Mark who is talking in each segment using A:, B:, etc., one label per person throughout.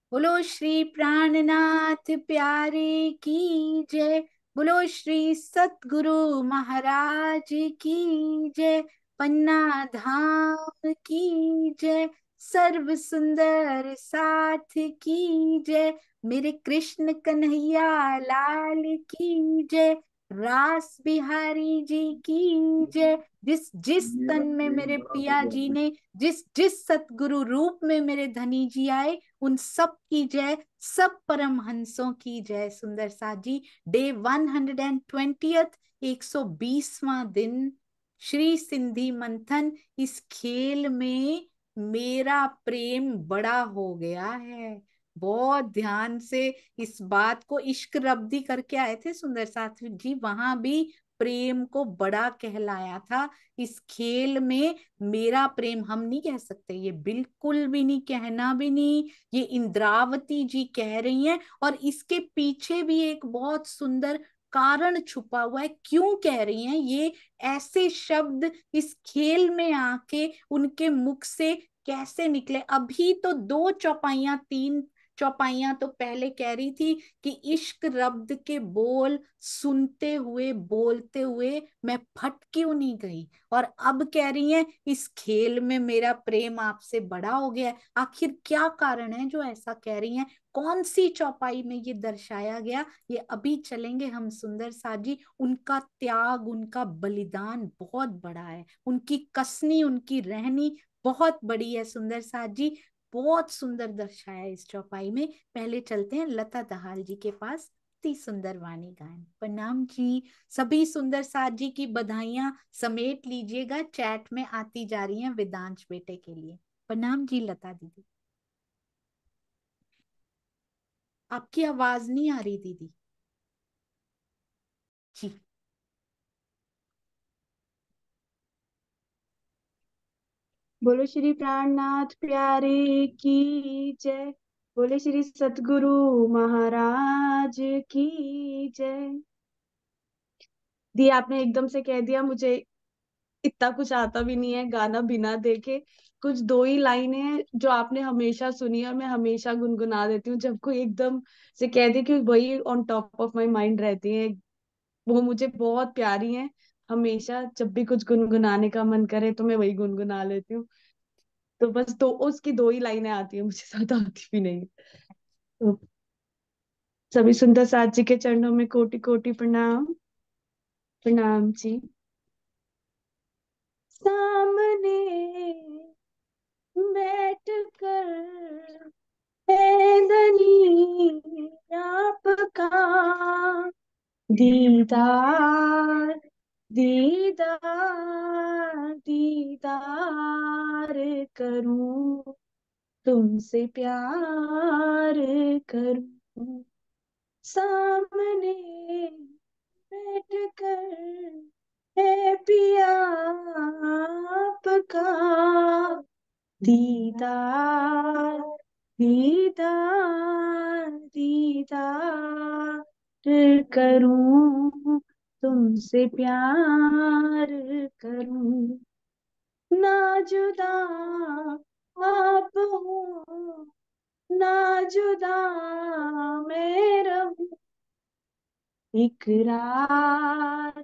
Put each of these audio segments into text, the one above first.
A: बोलो श्री प्राणनाथ प्यारे की जय। बोलो श्री सतगुरु महाराज की जय। पन्ना धाम की जय। सर्व सुंदर साथ की जय। मेरे कृष्ण कन्हैया लाल की जय। रास बिहारी जी की जय। जिस जिस तन में मेरे पिया जी ने, जिस जिस सतगुरु रूप में मेरे धनी जी आए, उन सब की जय। सब परमहंसों की जय। सुंदर साथ जी, डे 120th, 120वां दिन, श्री सिंधी मंथन। इस खेल में मेरा प्रेम बड़ा हो गया है। बहुत ध्यान से इस बात को इश्क रब्दी करके आए थे सुंदर साथ जी, वहां भी प्रेम को बड़ा कहलाया था। इस खेल में मेरा प्रेम हम नहीं कह सकते, ये बिल्कुल भी नहीं, कहना भी नहीं। ये इंद्रावती जी कह रही हैं, और इसके पीछे भी एक बहुत सुंदर कारण छुपा हुआ है। क्यों कह रही हैं ये ऐसे शब्द, इस खेल में आके उनके मुख से कैसे निकले? अभी तो दो चौपाइयां, तीन चौपाइयां तो पहले कह रही थी कि इश्क रब्द के बोल सुनते हुए, बोलते हुए मैं फट क्यों नहीं गई। और अब कह रही हैं इस खेल में मेरा प्रेम आपसे बड़ा हो गया है। आखिर क्या कारण है जो ऐसा कह रही हैं? कौन सी चौपाई में ये दर्शाया गया, ये अभी चलेंगे हम सुंदर साथ जी। उनका त्याग, उनका बलिदान बहुत बड़ा है, उनकी कसनी, उनकी रहनी बहुत बड़ी है सुंदर साथ जी। बहुत सुंदर दर्शाया है इस चौपाई में। पहले चलते हैं लता दहाल जी के पास। अति सुंदर वाणी गायन। प्रणाम जी। सभी सुंदर साथ जी की बधाइयां समेट लीजिएगा, चैट में आती जा रही हैं वेदांश बेटे के लिए। प्रणाम जी लता दीदी। आपकी आवाज नहीं आ रही दीदी जी।
B: बोलो श्री प्राणनाथ प्यारे की जय। बोले श्री सतगुरु महाराज की जय। दी आपने एकदम से कह दिया, मुझे इतना कुछ आता भी नहीं है गाना बिना देखे। कुछ दो ही लाइनें हैं जो आपने हमेशा सुनी और मैं हमेशा गुनगुना देती हूँ जब कोई एकदम से कह दे, कि वही on top of my mind रहती है। वो मुझे बहुत प्यारी है। हमेशा जब भी कुछ गुनगुनाने का मन करे तो मैं वही गुनगुना लेती हूँ। तो बस दो उसकी दो ही लाइनें आती है, मुझे ज्यादा आती भी नहीं। तो सभी सुंदर साथ जी के चरणों में कोटि कोटि प्रणाम। प्रणाम जी। सामने बैठ कर है धनी आपका दीदार, दीदार, दीदार करूं, तुमसे प्यार करूं। सामने बैठ कर है पिया आपका दीदार, दीदार, दीदार करूं, तुमसे प्यार करूं। ना जुदा आप हो, ना जुदा मैं रहूं। इकरार,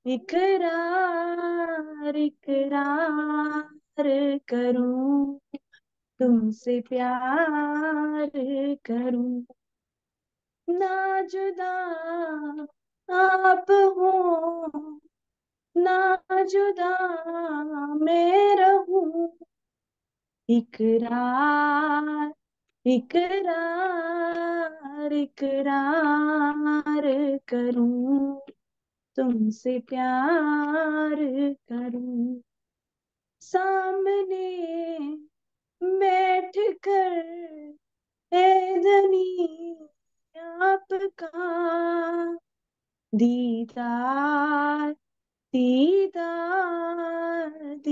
B: इकरार, इकरार करूं, तुमसे प्यार करूं। ना जुदा आप हो, ना जुदा मैं रहूं। इकरार, इकरार, इकरार करूं, तुमसे प्यार करूं। सामने बैठ कर है धनी आपका दीदार, दीदार,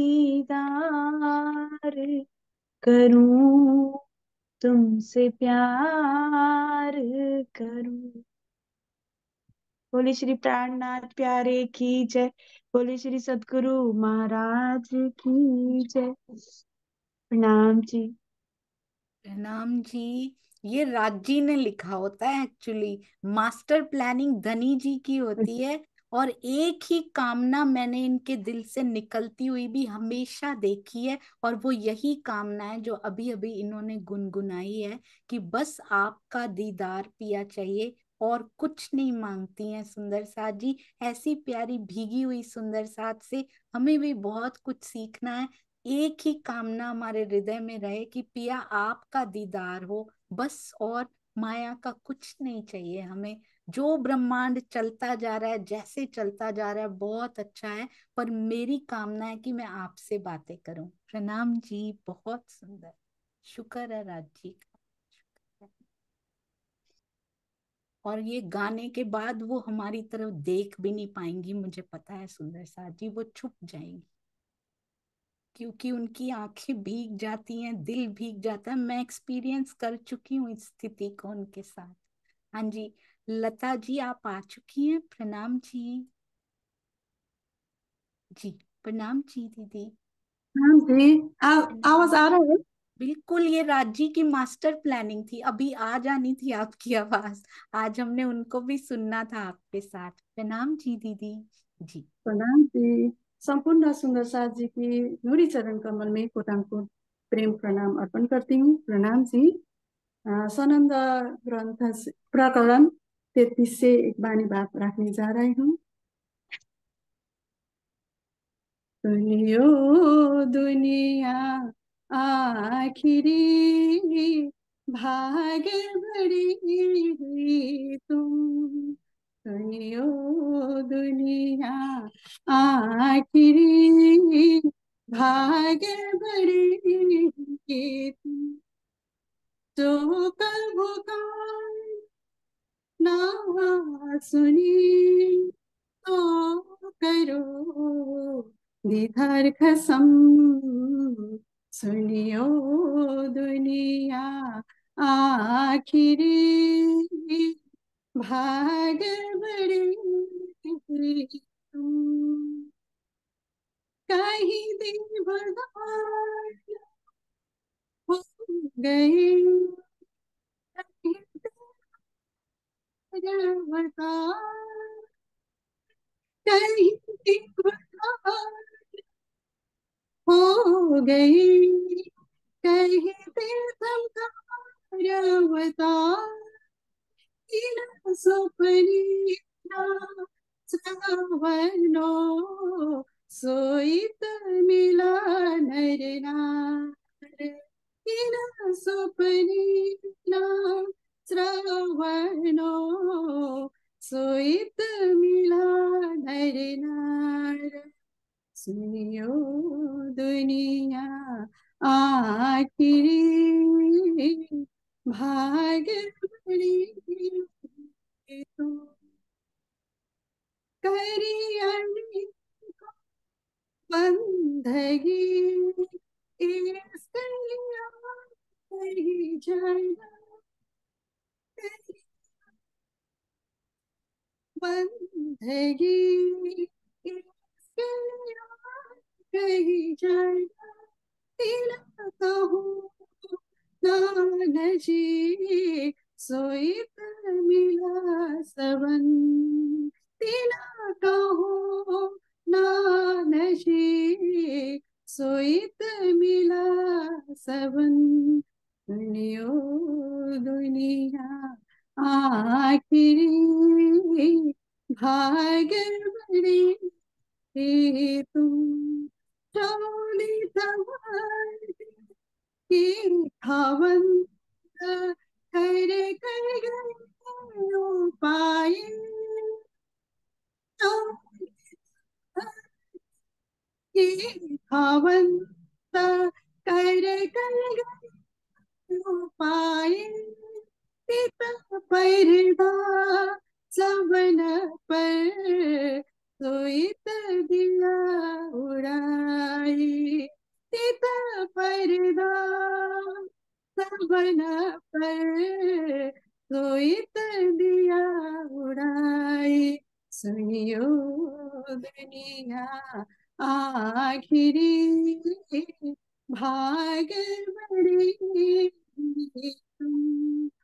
B: दीदार करूं, तुमसे प्यार करूं। बोले श्री प्राणनाथ प्यारे की जय। बोले श्री सतगुरु महाराज की जय। प्रणाम जी।
A: प्रणाम जी। ये राजी ने लिखा होता है एक्चुअली। मास्टर प्लानिंग धनी जी की होती है। और एक ही कामना मैंने इनके दिल से निकलती हुई भी हमेशा देखी है, और वो यही कामना है जो अभी अभी इन्होंने गुनगुनाई है, कि बस आपका दीदार पिया चाहिए, और कुछ नहीं मांगती हैं सुंदर साथ जी। ऐसी प्यारी भीगी हुई सुंदर साथ से हमें भी बहुत कुछ सीखना है। एक ही कामना हमारे हृदय में रहे कि पिया आपका दीदार हो बस, और माया का कुछ नहीं चाहिए हमें। जो ब्रह्मांड चलता जा रहा है, जैसे चलता जा रहा है, बहुत अच्छा है, पर मेरी कामना है कि मैं आपसे बातें करूं। प्रणाम जी, बहुत सुंदर। शुक्र है राज जी का। शुक्र है। और ये गाने के बाद वो हमारी तरफ देख भी नहीं पाएंगी, मुझे पता है सुंदर साथ जी, वो छुप जाएंगी, क्योंकि उनकी आंखें भीग जाती हैं, दिल भीग जाता है। मैं एक्सपीरियंस कर चुकी हूँ इस स्थिति को उनके साथ। हाँ जी। लता जी आप आ चुकी हैं, प्रणाम जी। जी। प्रणाम जी दीदी।
B: हाँ जी।
A: प्रणाम।
B: आवाज आ रहा है?
A: बिल्कुल, ये राज्य की मास्टर प्लानिंग थी, अभी आ जानी थी आपकी आवाज। आज हमने उनको भी सुनना था आपके साथ। प्रणाम जी दीदी। जी।
B: प्रणाम जी। संपूर्ण सुंदर साथ जी की नूरी चरण कमल में कोटांकुर प्रेम प्रणाम अर्पण करती हूँ। प्रणाम जी। सनंद ग्रंथ प्रकरण 33 से एक बानी बात रखने जा रही हूँ। सुनियो दुनिया आखिरी भाग बड़ी हुई तुम। सुनियो दुनिया आखिरी भाग बड़ी हुई तुम। जो कल पुकार ना सुनी तो करो दीदार कसम। सुनियो दुनिया आखिरी भाग बड़ी हुई तुम। कहीं दिन बर्बाद हो गए, कहीं दिन बर्बाद, कहीं दिन बर्बाद हो गई, कहीं दिल थमका बता इन सपनी ना श्रावणो सोईत मिला नर नार। इन सपनी ना श्रावणो सोईत मिला नर नार। सुनियो दुनिया आखिरी भाग बड़ी तो करियनी बंदगी इसलिए नहीं जाना बंदगी इसलिए कहीं जाना। तेरा कहूँ नानजी सोईत मिला सबन। तेरा कहूँ नानजी सोईत मिला सबन। दुनिया दुनिया आखिरी भाग बड़ी तुम। डोली सवार की खावंत कर कर गयो पाए। डोली की खावंत कर कर गयो पाए। पिता परदा सबन पर सोईत दिया उड़ाई। पिता परदा सबन पर सोईत दिया उड़ाई। सुनियो दुनिया आखिरी भाग बड़ी तुम।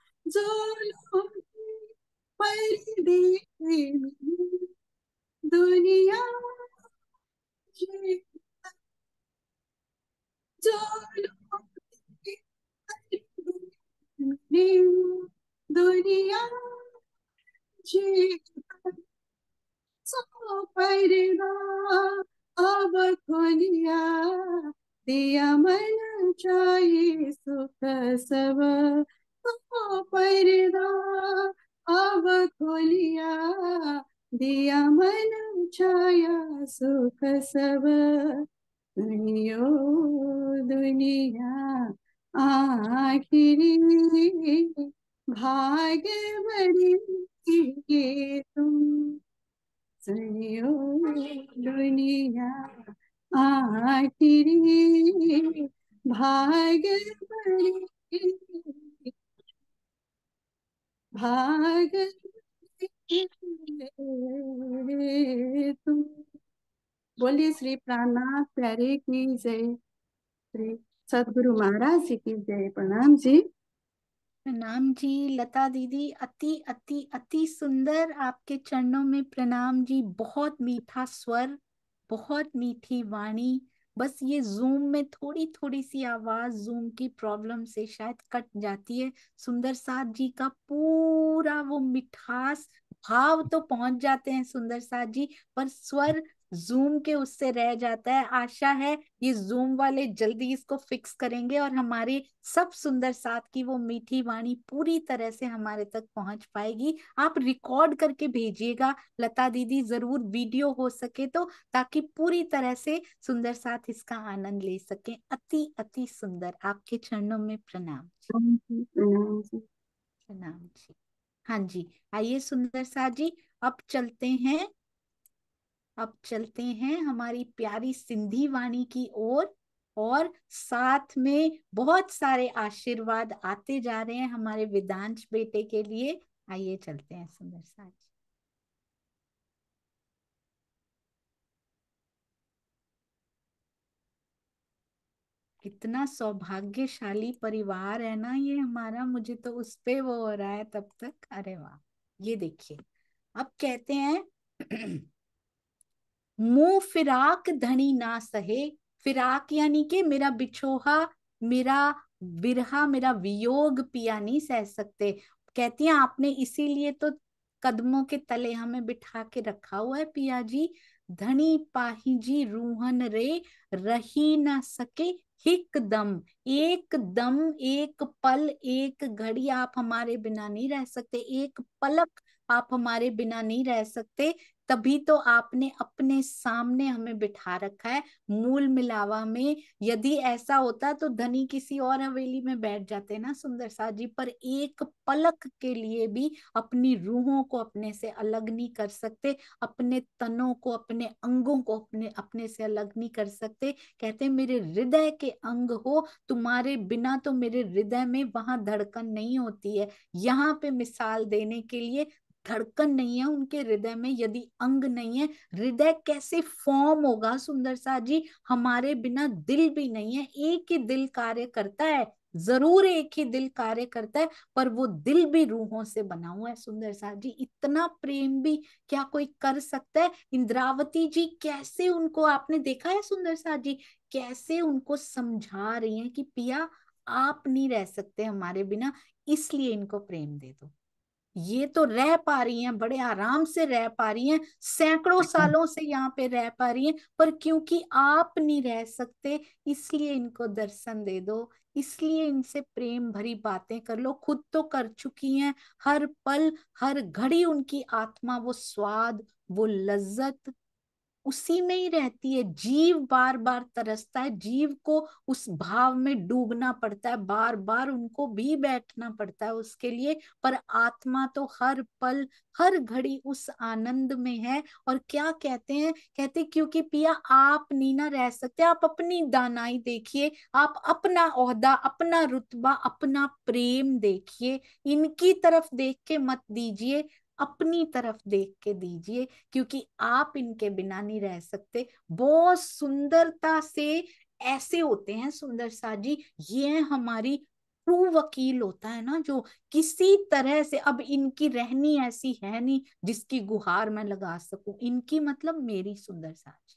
C: पर्दा अब खोलिया दिया मन चाहिए सुख सब पर्दा अब खोलिया दिया मन छाया सुख सब सुनियो दुनिया आखिरी भाग्य बड़ी ये तुम सुनियो दुनिया आखिरी भाग्य बड़ी भाग्य तुम। बोलिए श्री प्राणनाथ प्यारे की जय। श्री सदगुरु महाराज जी की जय। प्रणाम जी।
A: प्रणाम जी लता दीदी, अति अति अति सुंदर, आपके चरणों में प्रणाम जी। बहुत मीठा स्वर, बहुत मीठी वाणी। बस ये जूम में थोड़ी थोड़ी सी आवाज, जूम की प्रॉब्लम से शायद कट जाती है। सुंदर साथ जी का पूरा वो मिठास, भाव तो पहुंच जाते हैं सुंदर साथ जी, पर स्वर जूम के उससे रह जाता है। आशा है ये जूम वाले जल्दी इसको फिक्स करेंगे और हमारी सब सुंदर साथ की वो मीठी वाणी पूरी तरह से हमारे तक पहुंच पाएगी। आप रिकॉर्ड करके भेजिएगा लता दीदी, जरूर वीडियो हो सके तो, ताकि पूरी तरह से सुंदर साथ इसका आनंद ले सके। अति अति सुंदर, आपके चरणों में प्रणाम।
C: प्रणाम जी।
A: प्रणाम जी। हाँ जी, आइए सुंदर साथ जी, अब चलते हैं, अब चलते हैं हमारी प्यारी सिंधी वाणी की ओर। और साथ में बहुत सारे आशीर्वाद आते जा रहे हैं हमारे वेदांश बेटे के लिए। आइए चलते हैं सुंदर साथ। कितना सौभाग्यशाली परिवार है ना ये हमारा, मुझे तो उस पे वो हो रहा है तब तक। अरे वाह, ये देखिए, अब कहते हैं मुंह फिराक धनी ना सहे। फिराक यानी कि मेरा बिछोहा, मेरा विरहा, मेरा वियोग पिया नहीं सह सकते। कहती हैं आपने इसीलिए तो कदमों के तले हमें बिठा के रखा हुआ है पिया जी। धनी पाही जी रूहन रे, रही ना सके हिक दम। एक दम, एक पल, एक घड़ी आप हमारे बिना नहीं रह सकते, एक पलक आप हमारे बिना नहीं रह सकते। तभी तो आपने अपने सामने हमें बिठा रखा है। मूल मिलावा में यदि ऐसा होता तो धनी किसी और हवेली में बैठ जाते ना सुंदर सा जी, पर एक पलक के लिए भी अपनी रूहों को अपने से अलग नहीं कर सकते, अपने तनों को, अपने अंगों को अपने अपने से अलग नहीं कर सकते। कहते मेरे हृदय के अंग हो, तुम्हारे बिना तो मेरे हृदय में वहां धड़कन नहीं होती है। यहाँ पे मिसाल देने के लिए, धड़कन नहीं है उनके हृदय में, यदि अंग नहीं है, हृदय कैसे फॉर्म होगा सुंदर सा जी। हमारे बिना दिल भी नहीं है, एक ही दिल कार्य करता है, जरूर एक ही दिल कार्य करता है, पर वो दिल भी रूहों से बना हुआ है सुंदर सा जी। इतना प्रेम भी क्या कोई कर सकता है। इंद्रावती जी कैसे उनको आपने देखा है सुंदर सा जी, कैसे उनको समझा रही हैं कि पिया आप नहीं रह सकते हमारे बिना, इसलिए इनको प्रेम दे दो। ये तो रह पा रही हैं, बड़े आराम से रह पा रही हैं, सैकड़ों सालों से यहाँ पे रह पा रही हैं, पर क्योंकि आप नहीं रह सकते इसलिए इनको दर्शन दे दो, इसलिए इनसे प्रेम भरी बातें कर लो। खुद तो कर चुकी हैं, हर पल हर घड़ी उनकी आत्मा वो स्वाद, वो लज्जत उसी में ही रहती है। जीव बार बार तरसता है, जीव को उस भाव में डूबना पड़ता है, बार बार उनको भी बैठना पड़ता है उसके लिए, पर आत्मा तो हर पल हर घड़ी उस आनंद में है। और क्या कहते हैं, कहते क्योंकि पिया आप नहीं ना रह सकते, आप अपनी दानाई देखिए, आप अपना ओहदा, अपना रुतबा, अपना प्रेम देखिए, इनकी तरफ देख के मत दीजिए, अपनी तरफ देख के दीजिए, क्योंकि आप इनके बिना नहीं रह सकते। बहुत सुंदरता से ऐसे होते हैं सुंदर सा जी, ये हमारी ट्रू वकील होता है ना, जो किसी तरह से, अब इनकी रहनी ऐसी है नहीं जिसकी गुहार मैं लगा सकूं, इनकी मतलब मेरी सुंदर सा जी,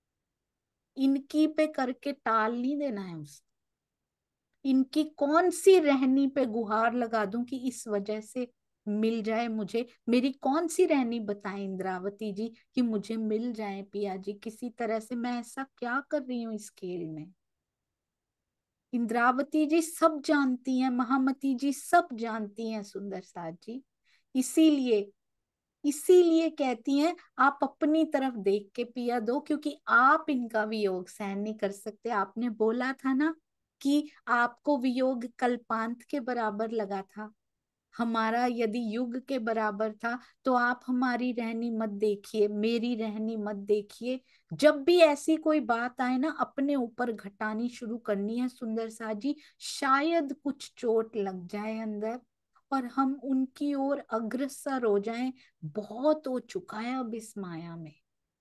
A: इनकी पे करके टाल नहीं देना है उसको। इनकी कौन सी रहनी पे गुहार लगा दूं कि इस वजह से मिल जाए मुझे, मेरी कौन सी रहनी बताएं इंद्रावती जी कि मुझे मिल जाए पिया जी किसी तरह से, मैं ऐसा क्या कर रही हूँ इस खेल में। इंद्रावती जी सब जानती हैं, महामती जी सब जानती हैं सुंदर साथ जी। इसीलिए इसीलिए कहती हैं आप अपनी तरफ देख के पिया दो, क्योंकि आप इनका वियोग सहन नहीं कर सकते। आपने बोला था ना कि आपको वियोग कल्पांत के बराबर लगा था, हमारा यदि युग के बराबर था, तो आप हमारी रहनी मत देखिए, मेरी रहनी मत देखिए। जब भी ऐसी कोई बात आए ना, अपने ऊपर घटानी शुरू करनी है सुंदर सा जी, शायद कुछ चोट लग जाए अंदर और हम उनकी ओर अग्रसर हो जाएं। बहुत हो चुका है अब इस माया में,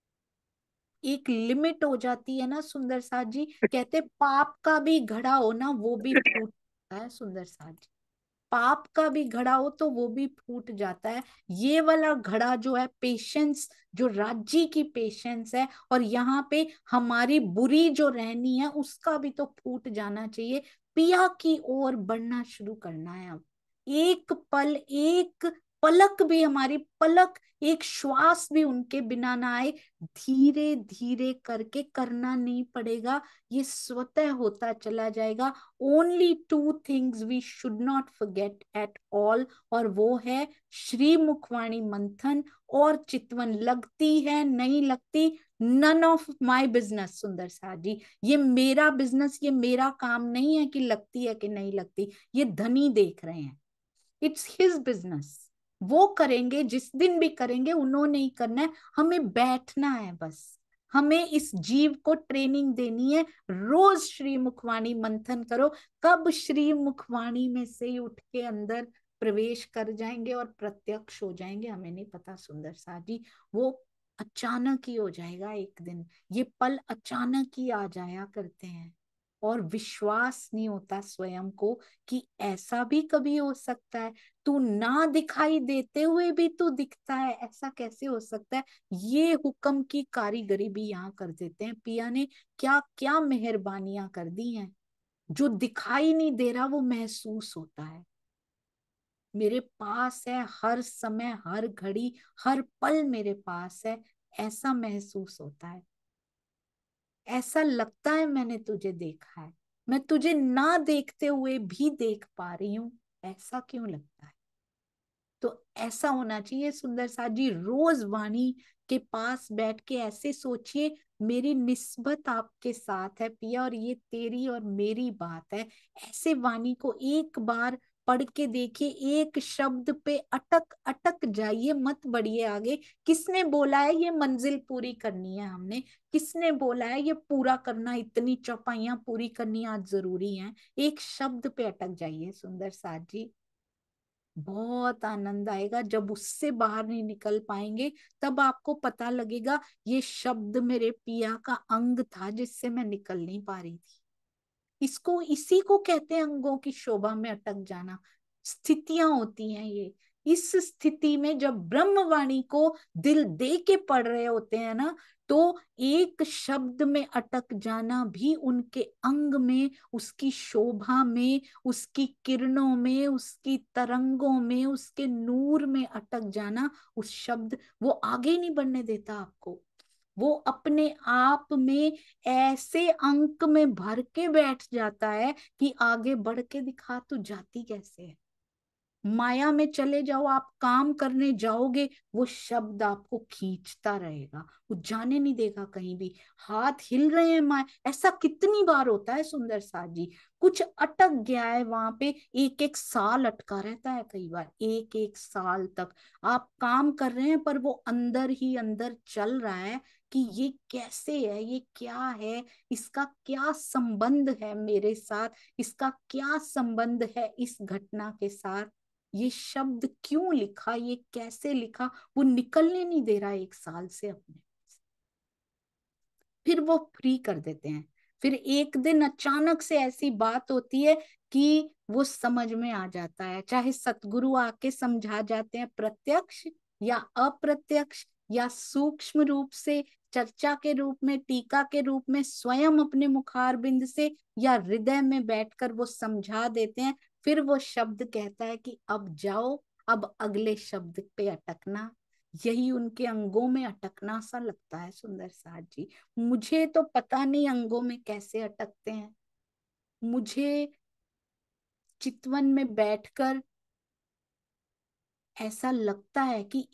A: एक लिमिट हो जाती है ना सुंदर साथ जी। कहते पाप का भी घड़ा हो ना वो भी फूट जाता है सुंदर साथ जी, पाप का भी घड़ा हो तो वो भी फूट जाता है। ये वाला घड़ा जो है पेशेंस, जो राज्य की पेशेंस है, और यहाँ पे हमारी बुरी जो रहनी है उसका भी तो फूट जाना चाहिए। पिया की ओर बढ़ना शुरू करना है अब। एक पल, एक पलक भी, हमारी पलक, एक श्वास भी उनके बिना ना आए, धीरे धीरे करके करना नहीं पड़ेगा, ये स्वतः होता चला जाएगा। Only two things we should not forget at all, और वो है श्री मुखवाणी मंथन और चितवन। लगती है नहीं लगती, नन ऑफ माई बिजनेस सुंदर सा जी। ये मेरा बिजनेस, ये मेरा काम नहीं है कि लगती है कि नहीं लगती, ये धनी देख रहे हैं। इट्स हिज बिजनेस, वो करेंगे जिस दिन भी करेंगे, उन्होंने ही करना है, हमें बैठना है बस। हमें इस जीव को ट्रेनिंग देनी है, रोज श्री मुखवाणी मंथन करो। कब श्री मुखवाणी में से ही उठ के अंदर प्रवेश कर जाएंगे और प्रत्यक्ष हो जाएंगे हमें नहीं पता सुंदर सा जी। वो अचानक ही हो जाएगा एक दिन, ये पल अचानक ही आ जाया करते हैं। और विश्वास नहीं होता स्वयं को कि ऐसा भी कभी हो सकता है, तू ना दिखाई देते हुए भी तू दिखता है, ऐसा कैसे हो सकता है। ये हुक्म की कारीगरी भी यहाँ कर देते हैं पिया ने, क्या क्या मेहरबानियां कर दी हैं। जो दिखाई नहीं दे रहा वो महसूस होता है, मेरे पास है हर समय, हर घड़ी, हर पल मेरे पास है, ऐसा महसूस होता है। ऐसा लगता है मैंने तुझे देखा है, मैं तुझे ना देखते हुए भी देख पा रही हूं, ऐसा क्यों लगता है। तो ऐसा होना चाहिए सुंदर साथ जी। रोज वाणी के पास बैठ के ऐसे सोचिए, मेरी निस्बत आपके साथ है पिया, और ये तेरी और मेरी बात है। ऐसे वाणी को एक बार पढ़ के देखिए, एक शब्द पे अटक अटक जाइए, मत बढ़िए आगे। किसने बोला है ये मंजिल पूरी करनी है हमने, किसने बोला है ये पूरा करना, इतनी चौपाइयां पूरी करनी आज जरूरी है। एक शब्द पे अटक जाइए सुंदर साथ जी, बहुत आनंद आएगा। जब उससे बाहर नहीं निकल पाएंगे तब आपको पता लगेगा ये शब्द मेरे पिया का अंग था जिससे मैं निकल नहीं पा रही थी। इसको, इसी को कहते हैं अंगों की शोभा में अटक जाना। स्थितियां होती हैं ये, इस स्थिति में जब ब्रह्मवाणी को दिल दे के पढ़ रहे होते हैं ना, तो एक शब्द में अटक जाना भी उनके अंग में, उसकी शोभा में, उसकी किरणों में, उसकी तरंगों में, उसके नूर में अटक जाना। उस शब्द वो आगे ही नहीं बढ़ने देता आपको, वो अपने आप में ऐसे अंक में भर के बैठ जाता है कि आगे बढ़ के दिखा तो जाती कैसे है। माया में चले जाओ, आप काम करने जाओगे, वो शब्द आपको खींचता रहेगा, वो जाने नहीं देगा कहीं भी। हाथ हिल रहे हैं माया, ऐसा कितनी बार होता है सुंदर साथ जी। कुछ अटक गया है वहां पे, एक एक साल अटका रहता है, कई बार एक एक साल तक आप काम कर रहे हैं पर वो अंदर ही अंदर चल रहा है कि ये कैसे है, ये क्या है, इसका क्या संबंध है मेरे साथ, इसका क्या संबंध है इस घटना के साथ, ये शब्द क्यों लिखा, ये कैसे लिखा, वो निकलने नहीं दे रहा एक साल से अपने। फिर वो फ्री कर देते हैं, फिर एक दिन अचानक से ऐसी बात होती है कि वो समझ में आ जाता है। चाहे सतगुरु आके समझा जाते हैं, प्रत्यक्ष या अप्रत्यक्ष या सूक्ष्म रूप से, चर्चा के रूप में, टीका के रूप में, स्वयं अपने मुखारबिंद से, या हृदय में बैठकर वो समझा देते हैं। फिर वो शब्द कहता है कि अब जाओ, अब अगले शब्द पे अटकना, यही उनके अंगों में अटकना सा लगता है सुंदर साथ जी। मुझे तो पता नहीं अंगों में कैसे अटकते हैं। मुझे चितवन में बैठकर ऐसा लगता है कि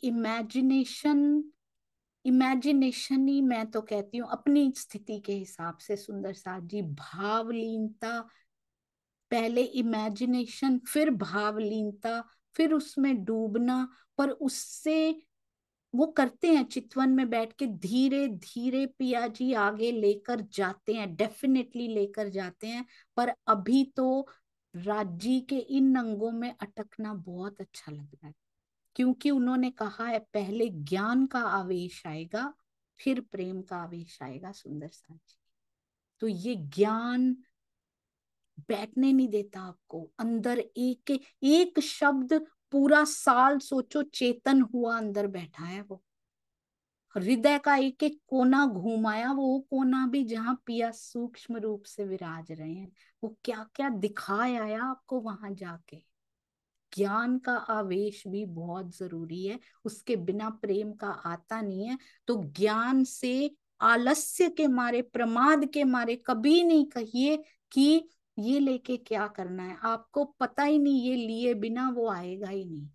A: इमेजिनेशन ही, मैं तो कहती हूँ अपनी स्थिति के हिसाब से सुंदर साथ जी, भावलीनता, पहले इमेजिनेशन फिर भावलीनता, फिर उसमें डूबना। पर उससे वो करते हैं, चितवन में बैठ के धीरे धीरे पिया जी आगे लेकर जाते हैं, डेफिनेटली लेकर जाते हैं। पर अभी तो राजी के इन अंगों में अटकना बहुत अच्छा लग रहा है, क्योंकि उन्होंने कहा है पहले ज्ञान का आवेश आएगा, फिर प्रेम का आवेश आएगा सुंदर साथ जी। तो ये ज्ञान बैठने नहीं देता आपको अंदर। एक एक शब्द पूरा साल सोचो चेतन हुआ अंदर बैठा है वो, हृदय का एक एक कोना घुमाया, वो कोना भी जहाँ पिया सूक्ष्म रूप से विराज रहे हैं। वो क्या क्या दिखाए आया आपको वहां जाके। ज्ञान का आवेश भी बहुत जरूरी है, उसके बिना प्रेम का आता नहीं है। तो ज्ञान से आलस्य के मारे, प्रमाद के मारे कभी नहीं कहिए कि ये लेके क्या करना है, आपको पता ही नहीं, ये लिए बिना वो आएगा ही नहीं।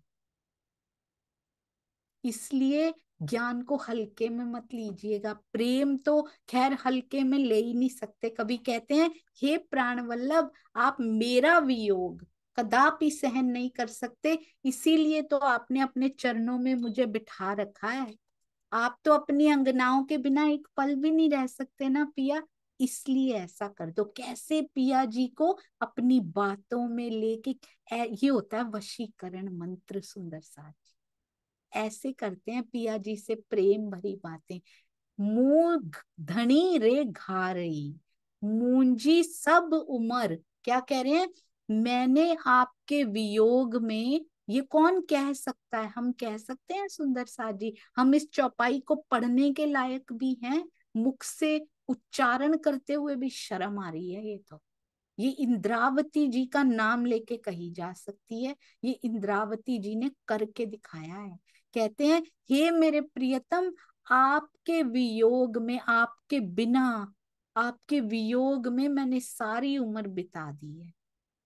A: इसलिए ज्ञान को हल्के में मत लीजिएगा। प्रेम तो खैर हल्के में ले ही नहीं सकते। कभी कहते हैं हे प्राण वल्लभ, आप मेरा वियोग कदापि सहन नहीं कर सकते, इसीलिए तो आपने अपने चरणों में मुझे बिठा रखा है। आप तो अपनी अंगनाओं के बिना एक पल भी नहीं रह सकते ना पिया, इसलिए ऐसा कर दो। कैसे पिया जी को अपनी बातों में लेके, ये होता है वशीकरण मंत्र सुंदर साथ। ऐसे करते हैं पिया जी से प्रेम भरी बातें। मूंग धनी रे घारई, मूंजी सब उमर, क्या कह रहे हैं, मैंने आपके वियोग में, ये कौन कह सकता है, हम कह सकते हैं सुंदर साथ जी। हम इस चौपाई को पढ़ने के लायक भी हैं, मुख से उच्चारण करते हुए भी शर्म आ रही है। ये इंद्रावती जी का नाम लेके कही जा सकती है, ये इंद्रावती जी ने करके दिखाया है। कहते हैं हे मेरे प्रियतम, आपके वियोग में, आपके बिना, आपके वियोग में मैंने सारी उम्र बिता दी है।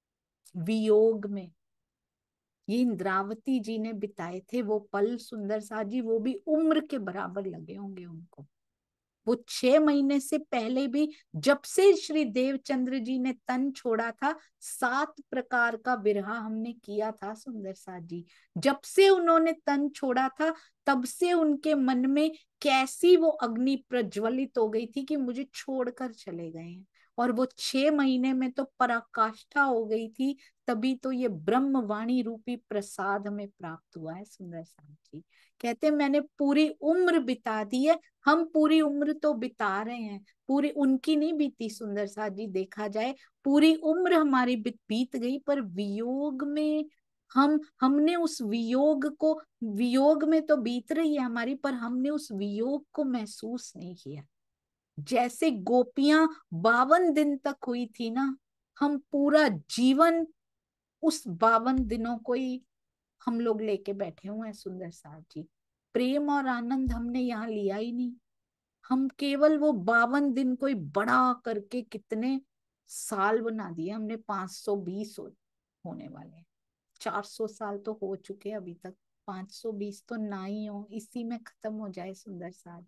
A: वियोग में ये इंद्रावती जी ने बिताए थे वो पल सुंदर सा जी, वो भी उम्र के बराबर लगे होंगे उनको। वो 6 महीने से पहले भी, जब से श्री देवचंद्र जी ने तन छोड़ा था, 7 प्रकार का विरहा हमने किया था सुंदर साथ जी। जब से उन्होंने तन छोड़ा था, तब से उनके मन में कैसी वो अग्नि प्रज्वलित हो गई थी कि मुझे छोड़कर चले गए हैं। और वो 6 महीने में तो पराकाष्ठा हो गई थी, तभी तो ये ब्रह्मवाणी रूपी प्रसाद हमें प्राप्त हुआ है सुंदर साथ जी। कहते मैंने पूरी उम्र बिता दी है। हम पूरी उम्र तो बिता रहे हैं, पूरी उनकी नहीं बीती सुंदर साथ जी। देखा जाए पूरी उम्र हमारी बीत गई, पर वियोग में हमने उस वियोग को, वियोग में तो बीत रही है हमारी, पर हमने उस वियोग को महसूस नहीं किया। जैसे गोपियां 52 दिन तक हुई थी ना, हम पूरा जीवन उस 52 दिनों को ही हम लोग लेके बैठे हुए हैं सुंदर साथ जी। प्रेम और आनंद हमने यहाँ लिया ही नहीं। हम केवल वो 52 दिन को ही बड़ा करके कितने साल बना दिए हमने। 520 होने वाले, 400 साल तो हो चुके अभी तक, 520 तो ना ही हो, इसी में खत्म हो जाए सुंदर साथ।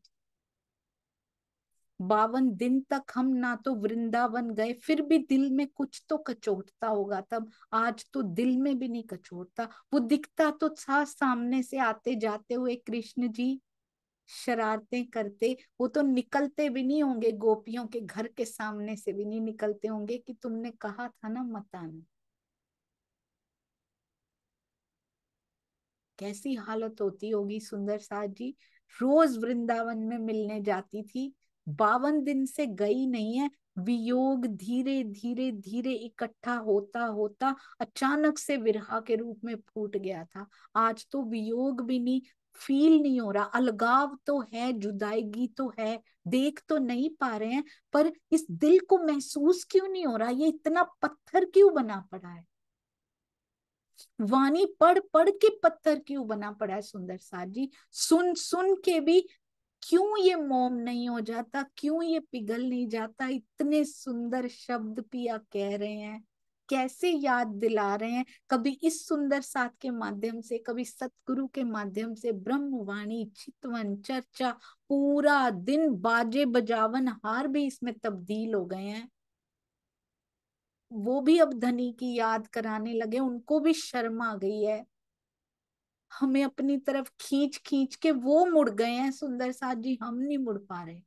A: 52 दिन तक हम ना तो वृंदावन गए, फिर भी दिल में कुछ तो कचोटता होगा तब। आज तो दिल में भी नहीं कचोटता। वो दिखता तो था सामने से आते जाते हुए कृष्ण जी शरारतें करते, वो तो निकलते भी नहीं होंगे, गोपियों के घर के सामने से भी नहीं निकलते होंगे कि तुमने कहा था ना मत आना। कैसी हालत होती होगी सुंदर साथ जी। रोज वृंदावन में मिलने जाती थी, 52 दिन से गई नहीं है। वियोग धीरे धीरे धीरे इकट्ठा होता होता अचानक से विरहा के रूप में फूट गया था। आज तो वियोग भी नहीं, फील नहीं हो रहा। अलगाव तो है, जुदाईगी तो है, देख तो नहीं पा रहे हैं, पर इस दिल को महसूस क्यों नहीं हो रहा, ये इतना पत्थर क्यों बना पड़ा है। वाणी पढ़ पढ़ के पत्थर क्यों बना पड़ा है सुंदर साथ जी, सुन सुन के भी क्यों ये मोम नहीं हो जाता, क्यों ये पिघल नहीं जाता। इतने सुंदर शब्द पिया कह रहे हैं, कैसे याद दिला रहे हैं, कभी इस सुंदर साथ के माध्यम से, कभी सतगुरु के माध्यम से। ब्रह्मवाणी, चितवन, चर्चा, पूरा दिन बाजे बजावन हार भी इसमें तब्दील हो गए हैं। वो भी अब धनी की याद कराने लगे, उनको भी शर्म आ गई है। हमें अपनी तरफ खींच खींच के वो मुड़ गए हैं सुंदर साथ जी, हम नहीं मुड़ पा रहे।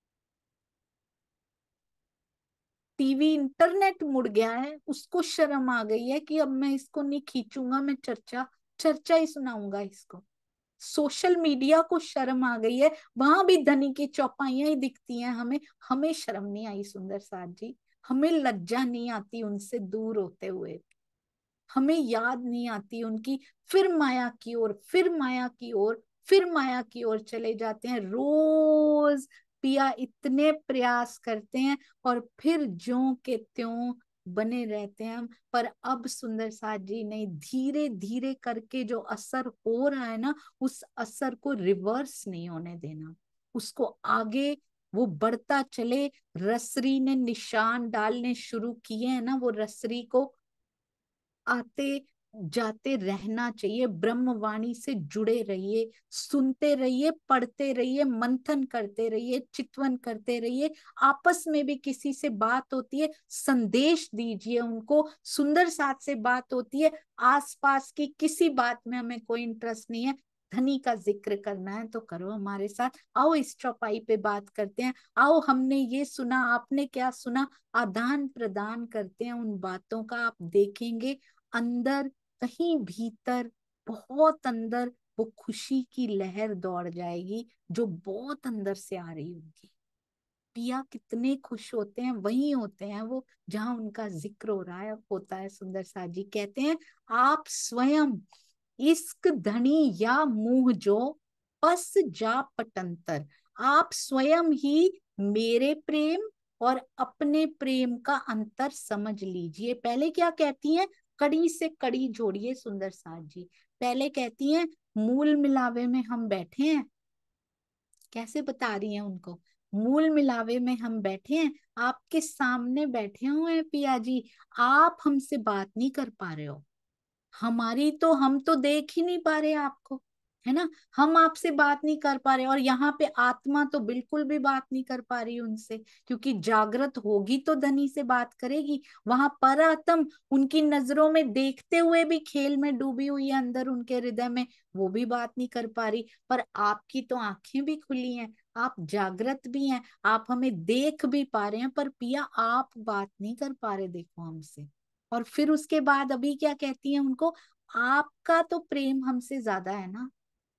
A: टीवी इंटरनेट मुड़ गया है, उसको शर्म आ गई है कि अब मैं इसको नहीं खींचूंगा, मैं चर्चा चर्चा ही सुनाऊंगा इसको। सोशल मीडिया को शर्म आ गई है, वहां भी धनी की चौपाइयां ही दिखती हैं हमें। हमें शर्म नहीं आई सुंदर साथ जी, हमें लज्जा नहीं आती उनसे दूर होते हुए, हमें याद नहीं आती उनकी। फिर माया की ओर, फिर माया की ओर, फिर माया की ओर चले जाते हैं। रोज पिया इतने प्रयास करते हैं और फिर ज्यों के त्यों बने रहते हैं हम। पर अब सुंदर साथ जी नहीं, धीरे धीरे करके जो असर हो रहा है ना, उस असर को रिवर्स नहीं होने देना, उसको आगे वो बढ़ता चले। रसरी ने निशान डालने शुरू किए हैं ना, वो रसरी को आते जाते रहना चाहिए। ब्रह्मवाणी से जुड़े रहिए, सुनते रहिए, पढ़ते रहिए, मंथन करते रहिए, चितवन करते रहिए। आपस में भी किसी से बात होती है, संदेश दीजिए उनको। सुंदर साथ से बात होती है, आसपास की किसी बात में हमें कोई इंटरेस्ट नहीं है, धनी का जिक्र करना है तो करो हमारे साथ, आओ इस चौपाई पे बात करते हैं, आओ हमने ये सुना, आपने क्या सुना, आदान प्रदान करते हैं उन बातों का। आप देखेंगे अंदर, कहीं भीतर, बहुत अंदर वो खुशी की लहर दौड़ जाएगी जो बहुत अंदर से आ रही होगी। पिया कितने खुश होते हैं, वही होते हैं वो जहां उनका जिक्र हो रहा है होता है। सुंदर साथ जी कहते हैं, आप स्वयं इश्क धनी या मुंह जो पस जा पटंतर। आप स्वयं ही मेरे प्रेम और अपने प्रेम का अंतर समझ लीजिए। पहले क्या कहती हैं, कड़ी से कड़ी जोड़िए सुंदर साथ जी। पहले कहती हैं, मूल मिलावे में हम बैठे हैं, कैसे बता रही हैं उनको, मूल मिलावे में हम बैठे हैं, आपके सामने बैठे हुए हैं पिया जी, आप हमसे बात नहीं कर पा रहे हो। हमारी तो, हम तो देख ही नहीं पा रहे आपको, है ना, हम आपसे बात नहीं कर पा रहे। और यहाँ पे आत्मा तो बिल्कुल भी बात नहीं कर पा रही उनसे, क्योंकि जागृत होगी तो धनी से बात करेगी। वहां पर आत्म उनकी नजरों में देखते हुए भी खेल में डूबी हुई है अंदर उनके हृदय में, वो भी बात नहीं कर पा रही। पर आपकी तो आंखें भी खुली हैं, आप जागृत भी हैं, आप हमें देख भी पा रहे हैं, पर पिया आप बात नहीं कर पा रहे, देखो हमसे। और फिर उसके बाद अभी क्या कहती है उनको, आपका तो प्रेम हमसे ज्यादा है ना,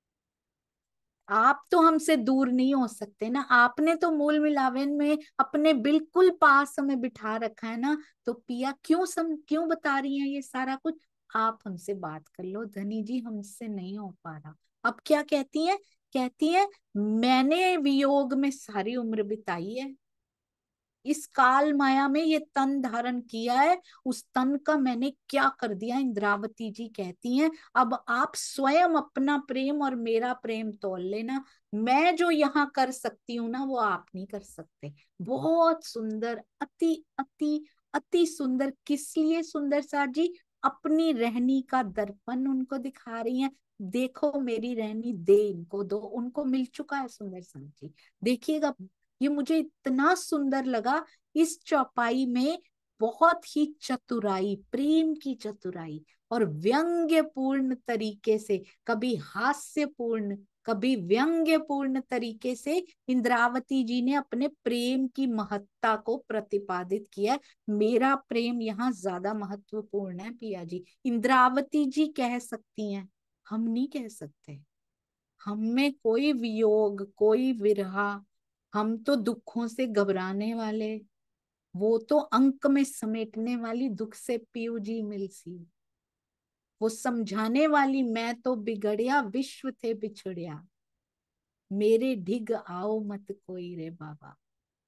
A: आप तो हमसे दूर नहीं हो सकते ना, आपने तो मूल मिलावन में अपने बिल्कुल पास हमें बिठा रखा है ना। तो पिया क्यों बता रही हैं ये सारा कुछ, आप हमसे बात कर लो धनी जी, हमसे नहीं हो पा रहा। अब क्या कहती है, कहती है, मैंने वियोग में सारी उम्र बिताई है, इस काल माया में ये तन धारण किया है, उस तन का मैंने क्या कर दिया। इंद्रावती जी कहती हैं, अब आप स्वयं अपना प्रेम और मेरा प्रेम तौल लेना, मैं जो यहाँ कर सकती हूँ ना, वो आप नहीं कर सकते। बहुत सुंदर, अति अति अति सुंदर। किस लिए सुंदर साथ जी, अपनी रहनी का दर्पण उनको दिखा रही हैं। देखो मेरी रहनी दे इनको दो, उनको मिल चुका है सुंदर साथ जी। देखिएगा, ये मुझे इतना सुंदर लगा इस चौपाई में, बहुत ही चतुराई, प्रेम की चतुराई, और व्यंग्यपूर्ण तरीके से, कभी हास्यपूर्ण कभी व्यंग्यपूर्ण तरीके से इंद्रावती जी ने अपने प्रेम की महत्ता को प्रतिपादित किया। मेरा प्रेम यहाँ ज्यादा महत्वपूर्ण है पिया जी, इंद्रावती जी कह सकती हैं, हम नहीं कह सकते। हम में कोई वियोग, कोई विरहा, हम तो दुखों से घबराने वाले, वो तो अंक में समेटने वाली दुख से पीयू जी मिलसी, वो समझाने वाली मैं तो बिगड़िया विश्व थे बिछड़िया, मेरे ढिग आओ मत कोई रे बाबा।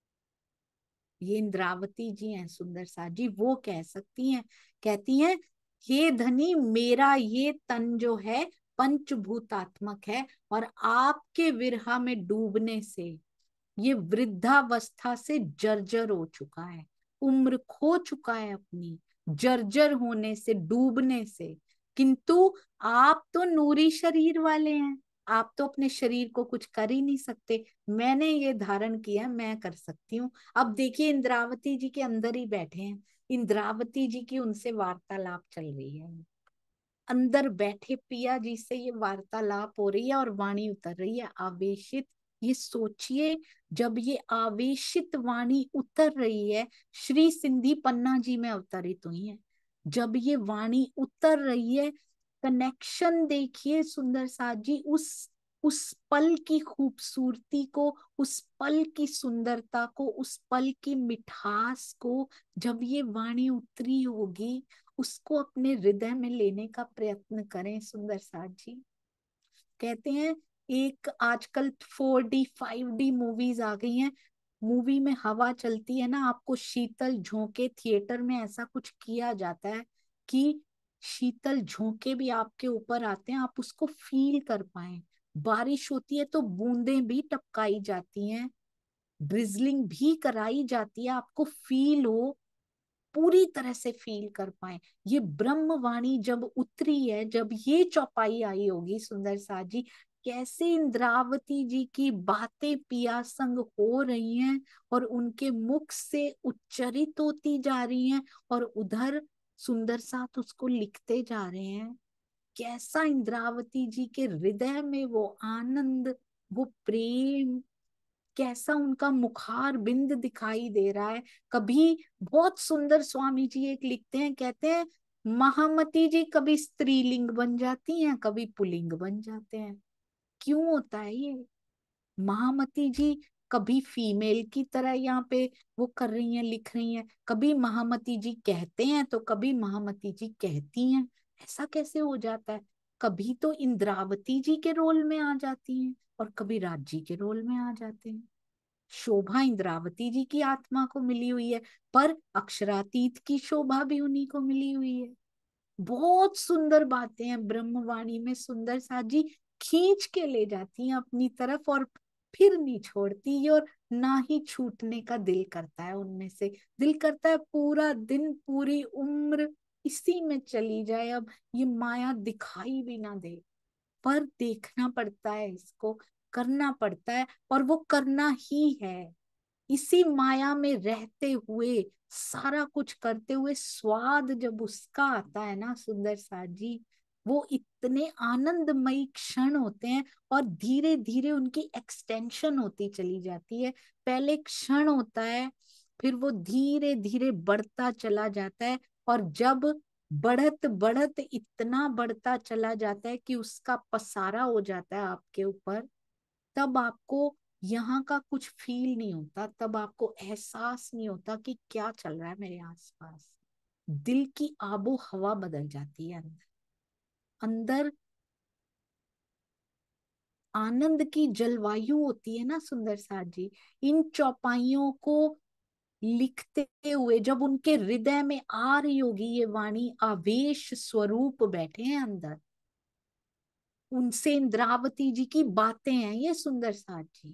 A: ये इंद्रावती जी हैं सुंदर सा जी, वो कह सकती हैं, कहती हैं, हे धनी, मेरा ये तन जो है पंचभूतात्मक है, और आपके विरह में डूबने से ये वृद्धावस्था से जर्जर हो चुका है, उम्र खो चुका है अपनी, जर्जर होने से, डूबने से। किंतु आप तो नूरी शरीर वाले हैं, आप तो अपने शरीर को कुछ कर ही नहीं सकते। मैंने ये धारण किया, मैं कर सकती हूँ। अब देखिए, इंद्रावती जी के अंदर ही बैठे हैं, इंद्रावती जी की उनसे वार्तालाप चल रही है, अंदर बैठे पिया जी से ये वार्तालाप हो रही है और वाणी उतर रही है आवेशित। ये सोचिए, जब ये आवेशित वाणी उतर रही है, श्री सिंधी पन्ना जी में अवतरित हुई है, जब ये वाणी उतर रही है, कनेक्शन देखिए सुंदर साथ जी, उस पल की खूबसूरती को, उस पल की सुंदरता को, उस पल की मिठास को, जब ये वाणी उतरी होगी, उसको अपने हृदय में लेने का प्रयत्न करें सुंदर साथ जी। कहते हैं, एक आजकल 4D 5D मूवीज आ गई हैं, मूवी में हवा चलती है ना, आपको शीतल झोंके, थिएटर में ऐसा कुछ किया जाता है कि शीतल झोंके भी आपके ऊपर आते हैं, आप उसको फील कर पाए। बारिश होती है तो बूंदें भी टपकाई जाती हैं, ड्रिजलिंग भी कराई जाती है, आपको फील हो, पूरी तरह से फील कर पाए। ये ब्रह्मवाणी जब उतरी है, जब ये चौपाई आई होगी सुंदर साथ जी, कैसे इंद्रावती जी की बातें पिया संग हो रही हैं और उनके मुख से उच्चरित होती जा रही हैं, और उधर सुंदर साथ उसको लिखते जा रहे हैं। कैसा इंद्रावती जी के हृदय में वो आनंद, वो प्रेम, कैसा उनका मुखार बिंद दिखाई दे रहा है। कभी बहुत सुंदर स्वामी जी एक लिखते हैं, कहते हैं, महामती जी कभी स्त्रीलिंग बन जाती हैं, कभी पुल्लिंग बन जाते हैं। क्यों होता है ये? महामती जी कभी फीमेल की तरह यहाँ पे वो कर रही हैं, लिख रही हैं, कभी महामती जी कहते हैं तो कभी महामती जी कहती हैं। ऐसा कैसे हो जाता है? कभी तो इंद्रावती जी के रोल में आ जाती हैं और कभी राज के रोल में आ जाते हैं। शोभा इंद्रावती जी की आत्मा को मिली हुई है, पर अक्षरातीत की शोभा भी उन्हीं को मिली हुई है। बहुत सुंदर बातें हैं ब्रह्मवाणी में, सुंदर साथ जी खींच के ले जाती हैं अपनी तरफ, और फिर नहीं छोड़ती, और ना ही छूटने का दिल करता है उनमें से। दिल करता है पूरा दिन, पूरी उम्र इसी में चली जाए, अब ये माया दिखाई भी ना दे। पर देखना पड़ता है, इसको करना पड़ता है, और वो करना ही है। इसी माया में रहते हुए, सारा कुछ करते हुए, स्वाद जब उसका आता है ना सुंदर साथ जी, वो इतने आनंदमयी क्षण होते हैं, और धीरे धीरे उनकी एक्सटेंशन होती चली जाती है। पहले क्षण होता है, फिर वो धीरे धीरे बढ़ता चला जाता है, और जब बढ़त बढ़त इतना बढ़ता चला जाता है कि उसका पसारा हो जाता है आपके ऊपर, तब आपको यहाँ का कुछ फील नहीं होता, तब आपको एहसास नहीं होता कि क्या चल रहा है मेरे आसपास। दिल की आबो हवा बदल जाती है अंदर, अंदर आनंद की जलवायु होती है ना सुंदर साथ जी। इन चौपाइयों को लिखते हुए जब उनके हृदय में आ रही होगी ये वाणी, आवेश स्वरूप बैठे हैं अंदर, उनसे इंद्रावती जी की बातें हैं ये सुंदर साथ जी,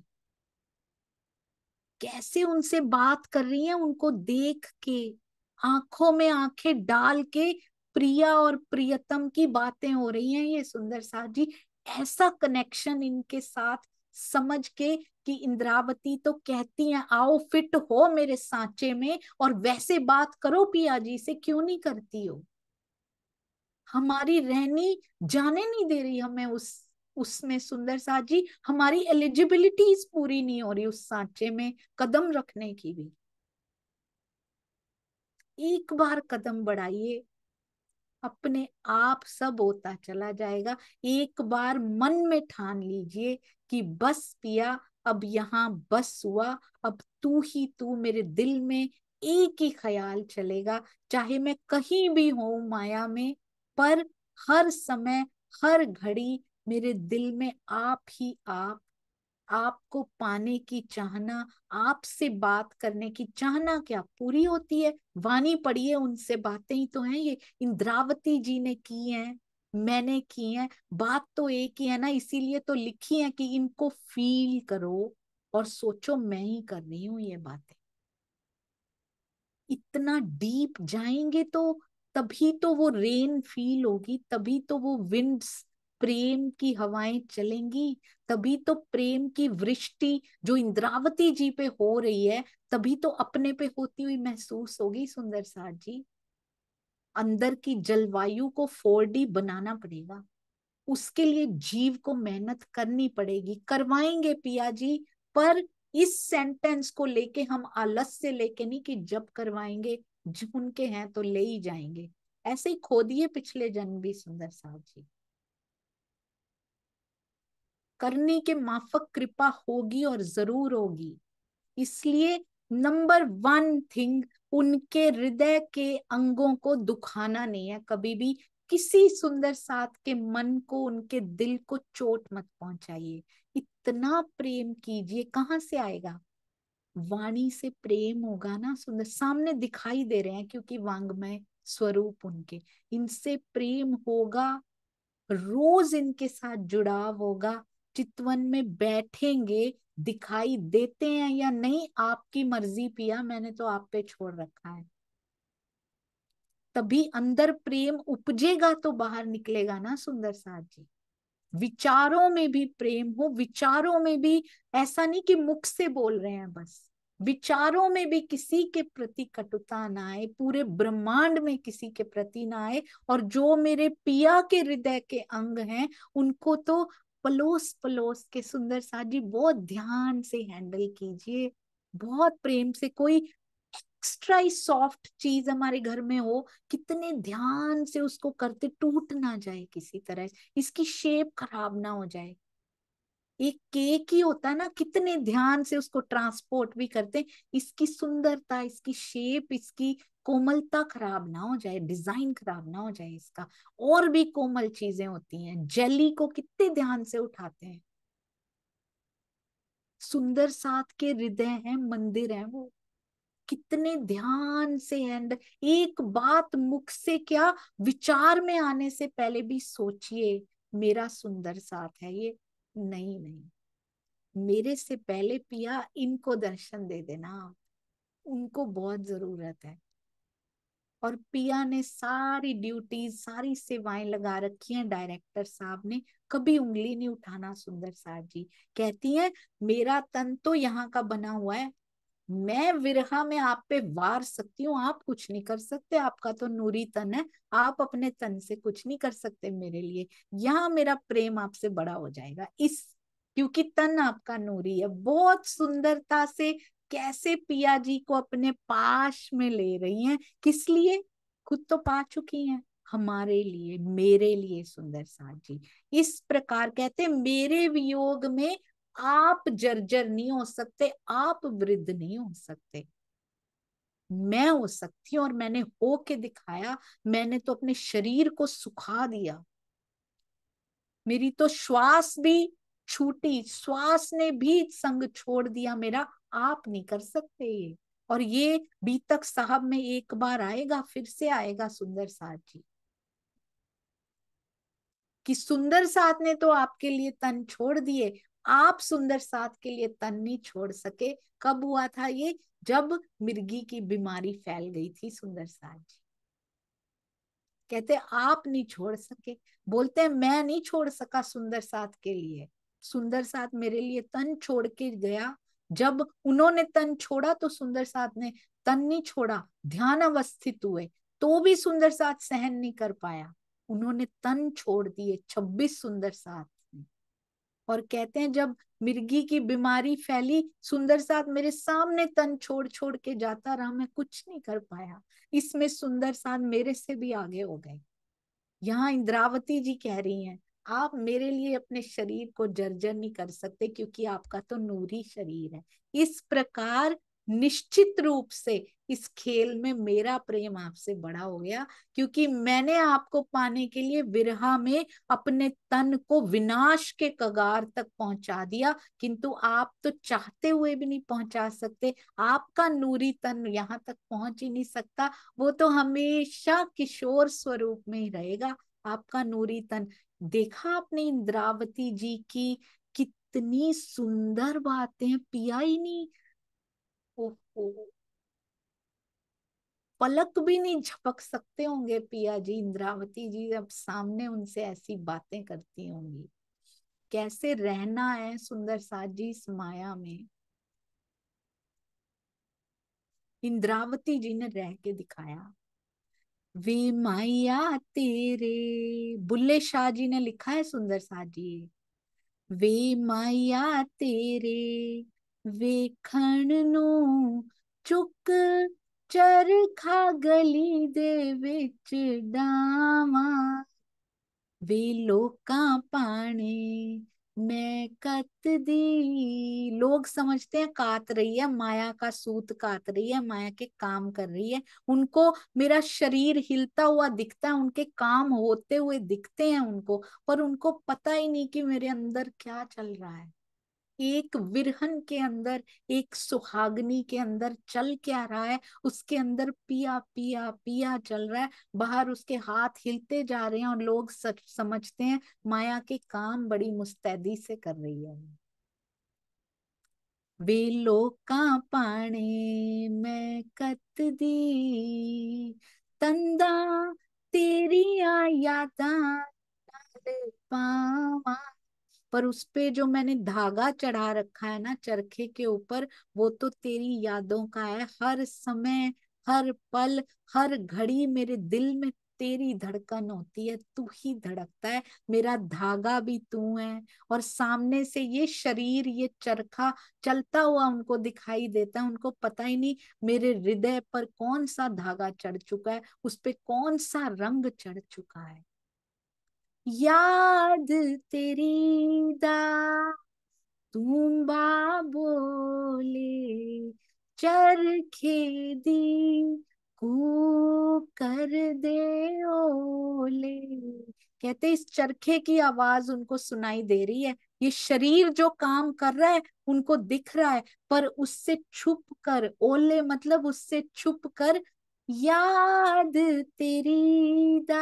A: कैसे उनसे बात कर रही हैं, उनको देख के, आंखों में आंखें डाल के, प्रिया और प्रियतम की बातें हो रही हैं ये सुंदर साथ जी। ऐसा कनेक्शन इनके साथ समझ के कि इंद्रावती तो कहती हैं, आओ फिट हो मेरे सांचे में और वैसे बात करो पिया जी से, क्यों नहीं करती हो? हमारी रहनी जाने नहीं दे रही हमें उसमें सुंदर साथ जी, हमारी एलिजिबिलिटीज पूरी नहीं हो रही उस सांचे में कदम रखने की भी। एक बार कदम बढ़ाइए, अपने आप सब होता चला जाएगा। एक बार मन में ठान लीजिए कि बस पिया, अब यहाँ बस हुआ, अब तू ही तू मेरे दिल में, एक ही ख्याल चलेगा, चाहे मैं कहीं भी हूं माया में, पर हर समय, हर घड़ी मेरे दिल में आप ही आप, आपको पाने की चाहना, आपसे बात करने की चाहना क्या पूरी होती है? वाणी पढ़िए, उनसे बातें ही तो हैं ये। इंद्रावती जी ने की हैं, मैंने की हैं, बात तो एक ही है ना, इसीलिए तो लिखी है कि इनको फील करो और सोचो मैं ही कर रही हूं ये बातें। इतना डीप जाएंगे तो तभी तो वो रेन फील होगी, तभी तो वो विंड्स, प्रेम की हवाएं चलेंगी, तभी तो प्रेम की वृष्टि जो इंद्रावती जी पे हो रही है, तभी तो अपने पे होती हुई महसूस होगी। सुंदर साथ जी, अंदर की जलवायु को 4D बनाना पड़ेगा, उसके लिए जीव को मेहनत करनी पड़ेगी। करवाएंगे पिया जी, पर इस सेंटेंस को लेके हम आलस से लेके नहीं कि जब करवाएंगे, जो उनके हैं तो ले ही जाएंगे। ऐसे ही खो दिए पिछले जन्म भी सुंदर साहब जी। करने के माफक कृपा होगी और जरूर होगी। इसलिए नंबर 1 थिंग, उनके हृदय के अंगों को दुखाना नहीं है कभी भी। किसी सुंदर साथ के मन को, उनके दिल को चोट मत पहुंचाइए। इतना प्रेम कीजिए। कहाँ से आएगा? वाणी से प्रेम होगा ना। सुंदर सामने दिखाई दे रहे हैं क्योंकि वांग्मय स्वरूप उनके, इनसे प्रेम होगा, रोज इनके साथ जुड़ाव होगा। चितवन में बैठेंगे, दिखाई देते हैं या नहीं आपकी मर्जी पिया, मैंने तो आप पे छोड़ रखा है। तभी अंदर प्रेम उपजेगा तो बाहर निकलेगा ना सुंदर साथ जी। विचारों में भी प्रेम हो, विचारों में भी ऐसा नहीं कि मुख से बोल रहे हैं बस, विचारों में भी किसी के प्रति कटुता ना आए, पूरे ब्रह्मांड में किसी के प्रति ना आए। और जो मेरे पिया के हृदय के अंग हैं, उनको तो पलोस पलोस के सुंदर साथ जी बहुत ध्यान से हैंडल कीजिए, बहुत प्रेम से। कोई एक्स्ट्रा ही सॉफ्ट चीज हमारे घर में हो, कितने ध्यान से उसको करते, टूट ना जाए किसी तरह, इसकी शेप खराब ना हो जाए। एक केक ही होता है ना, कितने ध्यान से उसको ट्रांसपोर्ट भी करते हैं, इसकी सुंदरता, इसकी शेप, इसकी कोमलता खराब ना हो जाए, डिजाइन खराब ना हो जाए इसका। और भी कोमल चीजें होती हैं, जेली को कितने ध्यान से उठाते हैं। सुंदर साथ के हृदय है, मंदिर है वो, कितने ध्यान से। एंड एक बात मुख से क्या, विचार में आने से पहले भी सोचिए, मेरा सुंदर साथ है ये। नहीं नहीं, मेरे से पहले पिया इनको दर्शन दे देना, उनको बहुत जरूरत है। और पिया ने सारी ड्यूटीज, सारी सेवाएं लगा रखी हैं, डायरेक्टर साहब ने कभी उंगली नहीं उठाना। सुंदर साथ जी कहती हैं, मेरा तन तो यहाँ का बना हुआ है, मैं विरहा में आप पे वार सकती हूँ, आप कुछ नहीं कर सकते, आपका तो नूरी तन है, आप अपने तन से कुछ नहीं कर सकते मेरे लिए। यहाँ मेरा प्रेम आपसे बड़ा हो जाएगा, इस, क्योंकि तन आपका नूरी है। बहुत सुंदरता से कैसे पिया जी को अपने पास में ले रही हैं, किस लिए? खुद तो पा चुकी हैं, हमारे लिए, मेरे लिए। सुंदर साथ जी इस प्रकार कहते, मेरे वियोग में आप जर्जर नहीं हो सकते, आप वृद्ध नहीं हो सकते, मैं हो सकती हूँ और मैंने हो के दिखाया। मैंने तो अपने शरीर को सुखा दिया, मेरी तो श्वास भी छूटी, श्वास ने भी संग छोड़ दिया मेरा, आप नहीं कर सकते ये। और ये बीतक साहब में एक बार आएगा, फिर से आएगा सुंदर साथ जी, कि सुंदर साथ ने तो आपके लिए तन छोड़ दिए, आप सुंदर साथ के लिए तन नहीं छोड़ सके। कब हुआ था ये? जब मिर्गी की बीमारी फैल गई थी सुंदर साथ जी। कहते आप नहीं छोड़ सके, बोलते हैं मैं नहीं छोड़ सका सुंदर साथ के लिए, सुंदर साथ मेरे लिए तन छोड़ के गया। जब उन्होंने तन छोड़ा तो सुंदर साथ ने तन नहीं छोड़ा, ध्यान अवस्थित हुए तो भी सुंदर साथ सहन नहीं कर पाया, उन्होंने तन छोड़ दिए 26 सुंदर साथ ने। और कहते हैं जब मिर्गी की बीमारी फैली, सुंदर साथ मेरे सामने तन छोड़ छोड़ के जाता रहा, मैं कुछ नहीं कर पाया। इसमें सुंदर साथ मेरे से भी आगे हो गए। यहाँ इंद्रावती जी कह रही हैं, आप मेरे लिए अपने शरीर को जर्जर नहीं कर सकते क्योंकि आपका तो नूरी शरीर है। इस प्रकार निश्चित रूप से इस खेल में मेरा प्रेम आपसे बड़ा हो गया, क्योंकि मैंने आपको पाने के लिए विरहा में अपने तन को विनाश के कगार तक पहुंचा दिया, किंतु आप तो चाहते हुए भी नहीं पहुंचा सकते। आपका नूरी तन यहाँ तक पहुंच ही नहीं सकता, वो तो हमेशा किशोर स्वरूप में ही रहेगा। आपका नूरी तन देखा आपने इंद्रावती जी की कितनी सुंदर बातें, पिया ही नहीं, ओहो, पलक भी नहीं झपक सकते होंगे पिया जी। इंद्रावती जी अब सामने उनसे ऐसी बातें करती होंगी, कैसे रहना है सुंदर साज जी इस माया में। इंद्रावती जी ने रह के दिखाया। वे माया तेरे, बुल्ले शाह जी ने लिखा है सुंदर साज जी। वे माया तेरे ਵੇਖਣ ਨੂੰ ਚੁੱਕ ਚਰਖਾ ਗਲੀ ਦੇ ਵਿੱਚ ਡਾਵਾਂ वे लोकां पाने मैं कत दी। लोग समझते हैं कात रही है, माया का सूत कात रही है, माया के काम कर रही है। उनको मेरा शरीर हिलता हुआ दिखता है, उनके काम होते हुए दिखते हैं उनको, पर उनको पता ही नहीं कि मेरे अंदर क्या चल रहा है। एक विरहन के अंदर, एक सुहागनी के अंदर चल क्या रहा है, उसके अंदर पिया पिया पिया चल रहा है। बाहर उसके हाथ हिलते जा रहे हैं और लोग सच समझते हैं माया के काम बड़ी मुस्तैदी से कर रही है। वे लोकां पाने मैं कत दी तंदा तेरिया यादां पावा। पर उस पे जो मैंने धागा चढ़ा रखा है ना चरखे के ऊपर, वो तो तेरी यादों का है। हर समय, हर पल, हर घड़ी मेरे दिल में तेरी धड़कन होती है, तू ही धड़कता है, मेरा धागा भी तू है। और सामने से ये शरीर, ये चरखा चलता हुआ उनको दिखाई देता है, उनको पता ही नहीं मेरे हृदय पर कौन सा धागा चढ़ चुका है, उस पे कौन सा रंग चढ़ चुका है। याद तेरी दा तूंबा बोले चरखे दी कू कर दे ओले। कहते इस चरखे की आवाज उनको सुनाई दे रही है, ये शरीर जो काम कर रहा है उनको दिख रहा है, पर उससे छुप कर, ओले मतलब उससे छुप कर, याद तेरी दा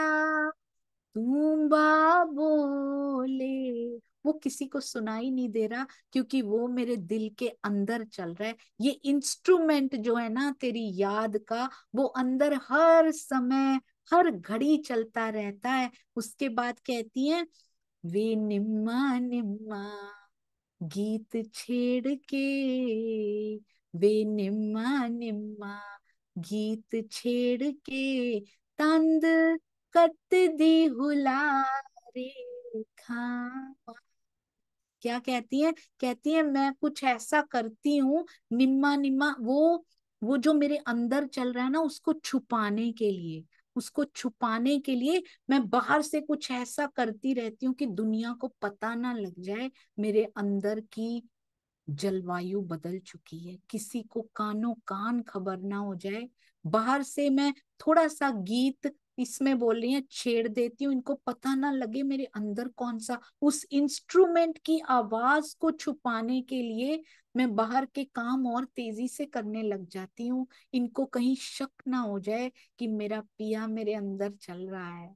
A: तूंबा बोले, वो किसी को सुनाई नहीं दे रहा, क्योंकि वो मेरे दिल के अंदर चल रहा है। ये इंस्ट्रूमेंट जो है ना तेरी याद का, वो अंदर हर समय, हर घड़ी चलता रहता है। उसके बाद कहती है, वे निम्मा निम्मा गीत छेड़ के, वे निम्मा निम्मा गीत छेड़ के तंद कत दी हुलारे खावा। क्या कहती है, कहती है मैं कुछ ऐसा करती हूँ, निम्मा निम्मा, वो जो मेरे अंदर चल रहा है ना उसको छुपाने के लिए, उसको छुपाने के लिए मैं बाहर से कुछ ऐसा करती रहती हूँ कि दुनिया को पता ना लग जाए मेरे अंदर की जलवायु बदल चुकी है, किसी को कानों कान खबर ना हो जाए। बाहर से मैं थोड़ा सा गीत इसमें बोल रही है छेड़ देती हूँ, इनको पता ना लगे मेरे अंदर कौन सा, उस इंस्ट्रूमेंट की आवाज को छुपाने के लिए मैं बाहर के काम और तेजी से करने लग जाती हूँ, इनको कहीं शक ना हो जाए कि मेरा पिया मेरे अंदर चल रहा है,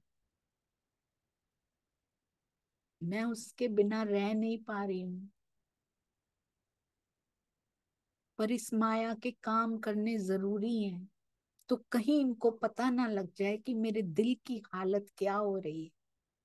A: मैं उसके बिना रह नहीं पा रही हूँ। पर इस माया के काम करने जरूरी हैं, तो कहीं इनको पता ना लग जाए कि मेरे दिल की हालत क्या हो रही है।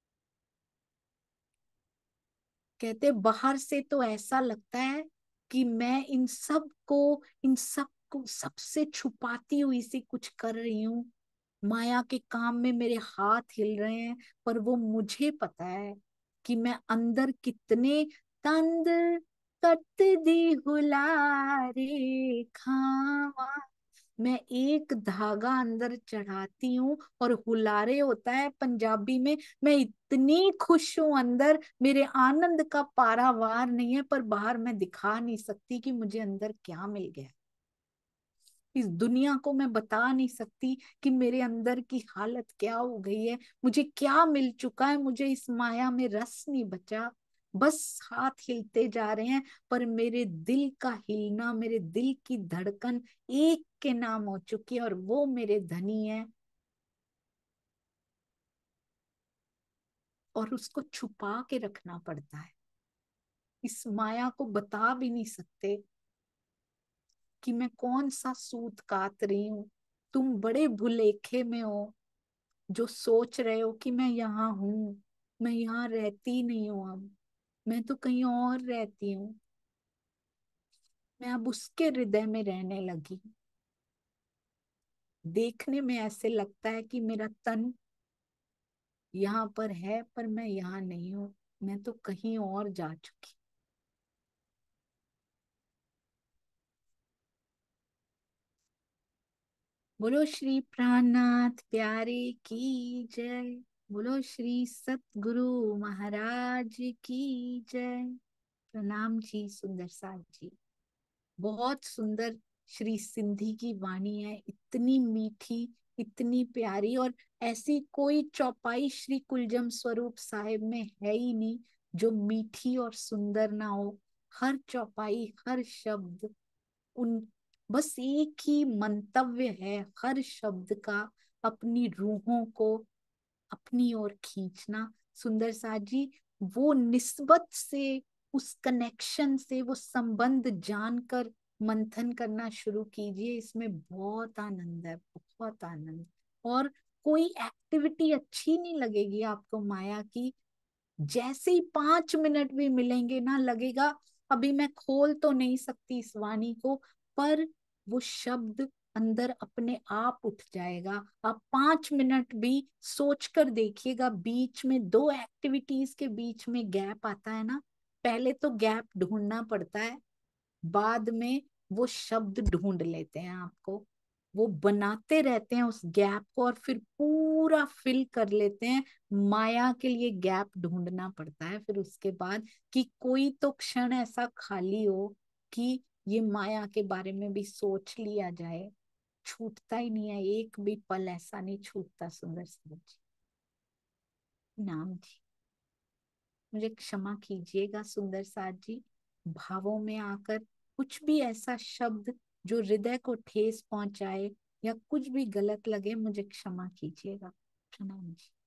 A: कहते बाहर से तो ऐसा लगता है कि मैं इन सब को सबसे छुपाती हुई सी कुछ कर रही हूँ, माया के काम में मेरे हाथ हिल रहे हैं, पर वो मुझे पता है कि मैं अंदर कितने तंद कत दी हुलारे खावा। मैं एक धागा अंदर चढ़ाती हूँ, और हुलारे होता है पंजाबी में, मैं इतनी खुश हूं अंदर, मेरे आनंद का पारावार नहीं है, पर बाहर मैं दिखा नहीं सकती कि मुझे अंदर क्या मिल गया। इस दुनिया को मैं बता नहीं सकती कि मेरे अंदर की हालत क्या हो गई है, मुझे क्या मिल चुका है। मुझे इस माया में रस नहीं बचा, बस हाथ हिलते जा रहे हैं, पर मेरे दिल का हिलना, मेरे दिल की धड़कन एक के नाम हो चुकी है, और वो मेरे धनी है। और उसको छुपा के रखना पड़ता है, इस माया को बता भी नहीं सकते कि मैं कौन सा सूत काट रही हूँ। तुम बड़े भुलेखे में हो जो सोच रहे हो कि मैं यहाँ हूँ, मैं यहाँ रहती नहीं हूँ, अब मैं तो कहीं और रहती हूँ। मैं अब उसके हृदय में रहने लगी। देखने में ऐसे लगता है कि मेरा तन यहाँ पर है, पर मैं यहाँ नहीं हूँ, मैं तो कहीं और जा चुकी। बोलो श्री प्राणनाथ प्यारे की जय। बोलो श्री सतगुरु महाराज की जय। प्रणाम जी सुंदर साथ जी। बहुत सुंदर श्री सिंधी की वाणी है, इतनी मीठी, इतनी प्यारी। और ऐसी कोई चौपाई श्री कुलजम स्वरूप साहिब में है ही नहीं जो मीठी और सुंदर ना हो। हर चौपाई, हर शब्द, उन बस एक ही मंतव्य है हर शब्द का, अपनी रूहों को अपनी ओर खींचना। सुंदर साथ जी, वो निस्बत से, उस कनेक्शन से, वो संबंध जानकर मंथन करना शुरू कीजिए। इसमें बहुत आनंद है, बहुत आनंद। और कोई एक्टिविटी अच्छी नहीं लगेगी आपको माया की। जैसे ही 5 मिनट भी मिलेंगे ना, लगेगा अभी मैं खोल तो नहीं सकती इस वाणी को, पर वो शब्द अंदर अपने आप उठ जाएगा। आप 5 मिनट भी सोच कर देखिएगा, बीच में दो एक्टिविटीज के बीच में गैप आता है ना, पहले तो गैप ढूंढना पड़ता है, बाद में वो शब्द ढूंढ लेते हैं आपको। वो बनाते रहते हैं उस गैप को, और फिर पूरा फिल कर लेते हैं। माया के लिए गैप ढूंढना पड़ता है फिर उसके बाद, कि कोई तो क्षण ऐसा खाली हो कि ये माया के बारे में भी सोच लिया जाए। छूटता ही नहीं है, एक भी पल ऐसा नहीं छूटता। सुंदर जी नाम जी, मुझे क्षमा कीजिएगा सुंदर साथ जी, भावों में आकर कुछ भी ऐसा शब्द जो हृदय को ठेस पहुंचाए या कुछ भी गलत लगे, मुझे क्षमा कीजिएगा। प्रणाम जी।